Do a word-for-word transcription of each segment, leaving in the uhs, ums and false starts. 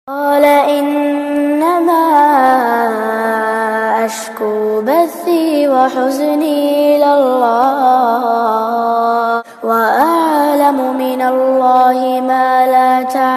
قال إنما أشكو بثي وحزني إلى الله وأعلم من الله ما لا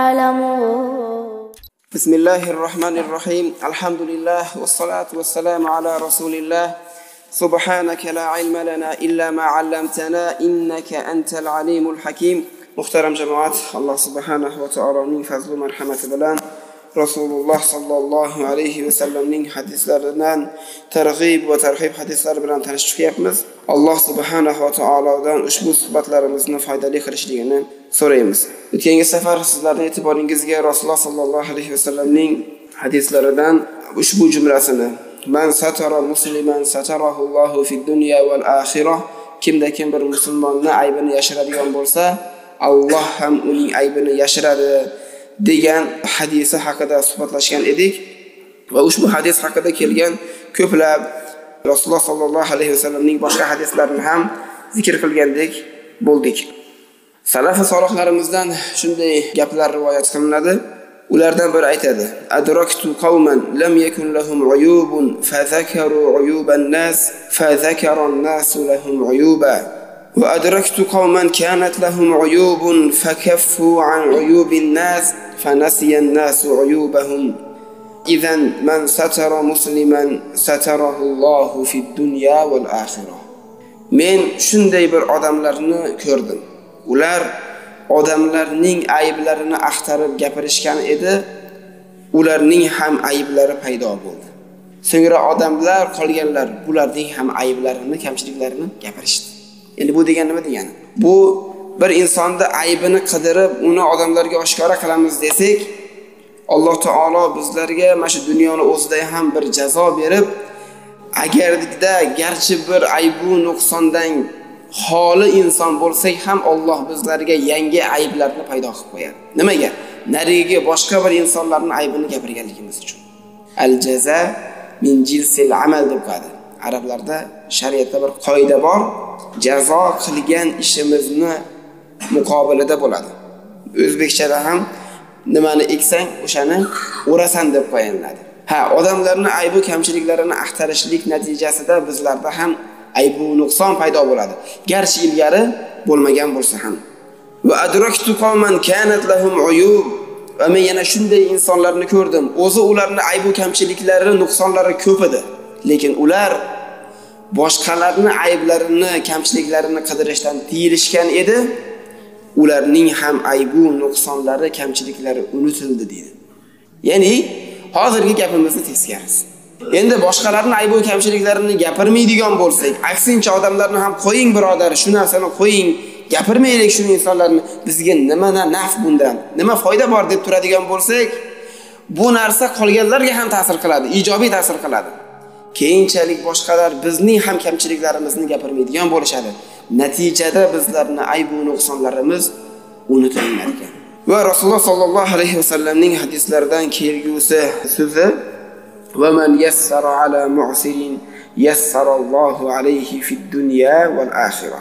تعلمون. بسم الله الرحمن الرحيم. الحمد لله والصلاة والسلام على رسول الله. سبحانك لا علم لنا إلا ما علمتنا إنك أنت العليم الحكيم. Muhtaram jamoat, Alloh subhanahu va taoloning fazl va marhamati bilan Rasululloh sallallohu alayhi va sallamning hadislaridan targ'ib va tarhib hadislari bilan tanishib chiqyapmiz. Alloh subhanahu va taolodan ushbu suhbatlarimizni foydali qilishligini so'raymiz. O'tgan safar sizlarning e'tiboringizga Rasululloh sallallohu alayhi va sallamning hadislaridan ushbu jumlasini "Man satara musliman satarahu Allohu fid dunya wal akhirah" kimda kim bir musulmonni aybini yashiradigan bo'lsa, Alloh ham uning aybini yashiradi degan hadisi haqida suhbatlashgan edik va ushbu hadis haqida kelgan ko'plab Rasululloh sallallohu alayhi vasallamning boshqa hadislarini ham zikr qilgandek bo'ldik. Salaf solihlarimizdan shunday gaplar rivoyat qilinadi. Ulardan biri aytadi: "Adraktu qauman lam yakun lahum uyubun fa zakaru uyuban nas fa zakara an-nasu lahum uyuba." وأدركت قوما كانت لهم عيوب فكفوا عن عيوب الناس فنسي الناس عيوبهم إذا من ستر مسلما ستره الله في الدنيا والآخرة. Men shunday bir odamlarni ko'rdim. Ular odamlarning ayblarini axtarib gapirishgan edi, ularning ham ayblari paydo bo'ldi. So'ngra odamlar qolganlar ularning ham ayblarini, kamchiliklarini gapirishdi. Endi bu degan nima degani? Bu bir insonda aybini qidirib, uni odamlarga oshkora qilamiz desak, Alloh taolo bizlarga mana shu dunyoni o'zida ham bir jazo berib, agarda garchi bir aybu nuqsondan xoli inson bo'lsak ham Alloh bizlarga yangi ayblarni paydo qilib qo'yadi. Nimaga? Nariga boshqa bir insonlarning aybini gapirganligimiz uchun. Al-jaza min jinsil amal deb qo'yadi. Arablarda shariatda bir qoida bor. Jazo qilgan ishimizni muqobilida bo'ladi. O'zbekchada ham nimani eksang, o'shani o'rasan deb qo'yiladi. Ha, odamlarning aybu kamchiliklarini axtarishlik natijasida bizlarda ham aybu nuqson paydo bo'ladi. Garchi ilgari bo'lmagan bo'lsa ham. Va adraktu qauman kanat lahum uyub. Va men yana shunday insonlarni ko'rdim. O'zi ularning aybu kamchiliklari, nuqsonlari ko'p edi, lekin ular boshqalarning ayblarini, kamchiliklarini qidirishdan tiyilishgan edi. Ularning ham aybu, nuqsonlari, kamchiliklari unutildi deydi. Ya'ni hozirgi gapimizni teskarisi. Endi boshqalarning aybu, kamchiliklarini gapirmaydigan bo'lsak, aksincha odamlarni ham qo'ying birodar, shu narsani qo'ying, gapirmaylik shu insonlarni, bizga nima naf bundan, nima foyda bor deb turadigan bo'lsak, bu narsa qolganlarga ham ta'sir qiladi, ijobiy ta'sir qiladi. Keyinchalik boshqalar bizning ham kamchiliklarimizni gapirmaydigan bo'lishadi. Natijada bizlarning aybu nuqsonlarimiz unutilar ekan. Va Rasululloh sallallohu alayhi vasallamning hadislaridan kelgusi so'zi: "Va man yassara ala mu'sirin yassarallohu alayhi fid dunya wal akhirah."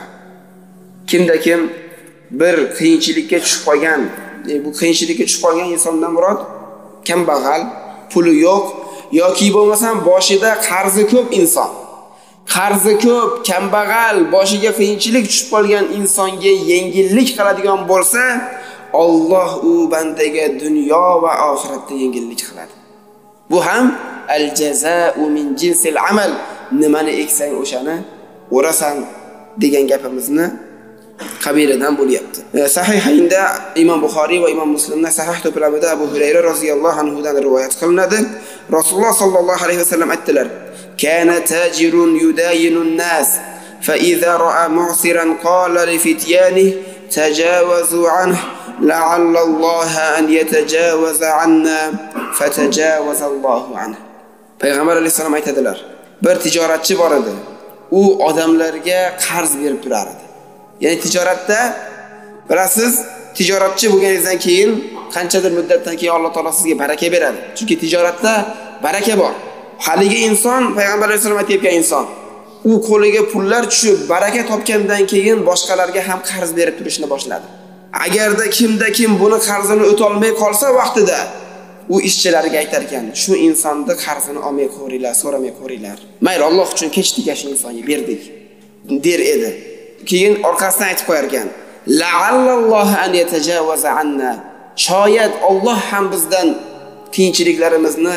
Kimda kim bir qiyinchilikka tushib qolgan, bu qiyinchilikka tushib qolgan insondan murod kambag'al, puli yo'q yoki bo'lmasam boshida qarzi ko'p inson. Qarzi ko'p, kambag'al, boshiga qiyinchilik tushib qolgan insonga yengillik qiladigan bo'lsa, Alloh u bandaga dunyo va oxiratda yengillik qiladi. Bu ham al-jazaa'u min jinsil amal. Nimani eksang o'shani o'rasan degan gapimizni qabilidan bo'lyapti. Sahihaynda Imom Buxoriy va Imom Muslimning sahih to'plamida Abu Hurayra roziyallohu anhu dan rivoyat qilinadi. Rasululloh sallallohu alayhi vasallam aytdilar: "Kana tajirun yudayinu an-nas, fa idza ra'a mu'siran qala li fityanihi tajawazu anhu la'alla Allah an yatajawaza 'anna fatajawaza Allahu anhu." Payg'ambar alayhisalom aytadilar: Bir tijoratchi bor edi. U odamlarga qarz berib turar edi. Ya'ni tijoratda bilasiz, tijoratchi bo'lganingizdan keyin qanchadir muddatdan keyin Alloh taolo sizga baraka beradi. Chunki tijoratda baraka bor. Haligi inson, Payg'ambar alayhisalom aytgan inson, u qo'liga pullar tushib, baraka topgandan keyin boshqalarga ham qarz berib turishni boshladi. Agarda kimda kim buni qarzini o'ta olmay qolsa vaqtida, u ishchilariga aytar ekan, shu insonni qarzini olmay ko'ringlar, so'ramay ko'ringlar. Mayli, Alloh uchun kechdik, shu insonga berdik der edi. Keyin orqasidan aytib qo'yar ekan, la'allallohu an yatajawaza anna. Shoyat Alloh ham bizdan qiyinchiliklarimizni,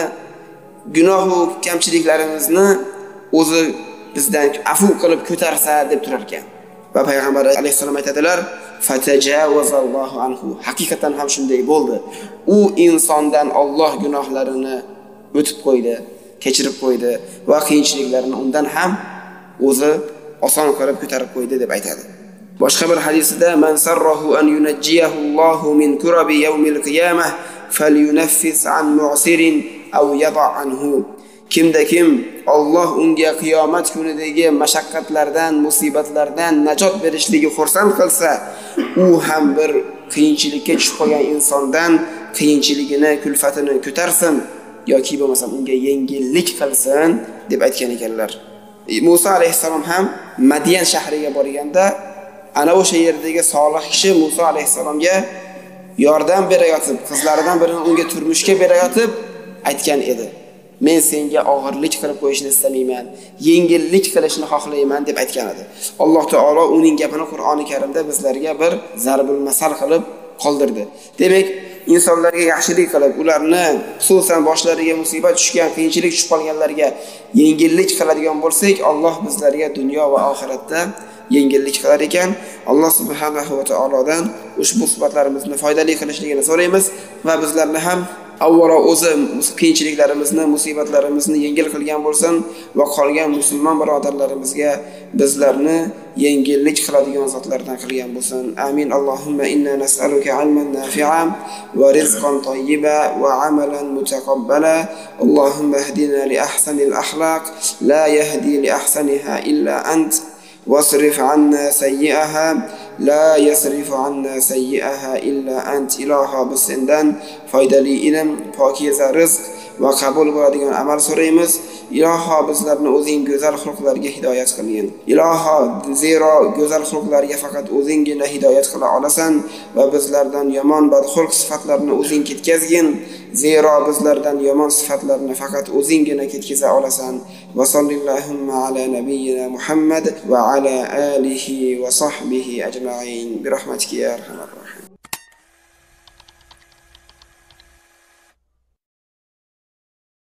gunoh-u kamchiliklarimizni o'zi bizdan afu qilib ko'tarsa deb turar ekan. Va payg'ambar alayhisalom aytadilar, fatajawazallohu anhu. Haqiqatan ham shunday bo'ldi. U insondan Alloh gunohlarini o'tib qo'ydi, kechirib qo'ydi va qiyinchiliklarini undan ham o'zi oson qilib ko'tarib qo'ydi deb aytadi. Boshqa bir hadisida man sarrahu an yunajjiyahu Allohu min kurabi yawmil qiyamah falyunaffis an mu'sirin aw yada' anhu. Kimda kim Alloh unga qiyomat kunidagi mashaqqatlardan, musibatlardan najot berishligi xursand qilsa, u ham bir qiyinchilikka tushib qolgan insondan qiyinchiligini, kulfatini ko'tarsin yoki bo'lmasa unga yengillik qilsin deb aytgan ekanlar. Musa alayhisalom ham Madian shahriga borganda ana o'sha yerdagi solih kishi Musa alayhisalomga yordam berayotib, qizlaridan birini unga turmushga berayotib aytgan edi. Men senga og'irlik qilib qo'yishni istamayman, yengillik qilishni xohlayman deb aytgan edi. Alloh taolo uning gapini Qur'oni Karimda bizlarga bir zarbul masal qilib qoldirdi. Demak, insonlarga yaxshilik qilib, ularni xususan boshlariga musibat tushgan, qiyinchilik tushib qolganlarga yengillik qiladigan bo'lsak, Alloh bizlarga dunyo va oxiratda yengillik qilar ekan. Alloh subhanahu va taolodan ushbu suhbatlarimizni foydali qilishligini so'raymiz va bizlarni ham avvalo o'zi qiyinchiliklarimizni, musibatlarimizni yengil qilgan bo'lsin va qolgan musulmon birodarlarimizga bizlarni yengillik qiladigan zotlardan qilgan bo'lsin. Amin. Allohumma inna nas'aluka ilman nafi'an va rizqan tayyiba va amalan mutaqabbala. Allohumma ihdina li ahsanil akhlaq la yahdi li ahsaniha illa ant. واصرف عنا سيئها لا يصرف عنا سيئها إلا أنت. إلها بسندان foydali ilm, pokiza rizq va qabul bo'ladigan amal so'raymiz. Iloho bizlarni o'zing go'zal xulqlarga hidoyat qilgin. Iloho zero go'zal xulqlarga faqat o'zinggina hidoyat qila olasan va bizlardan yomon badxulq sifatlarni o'zing ketkazgin. Zero bizlardan yomon sifatlarni faqat o'zinggina ketkiza olasan. Va sallallohu ala nabiyyina Muhammad va ala alihi va sahbihi ajma'in bi rahmatika ya arhamar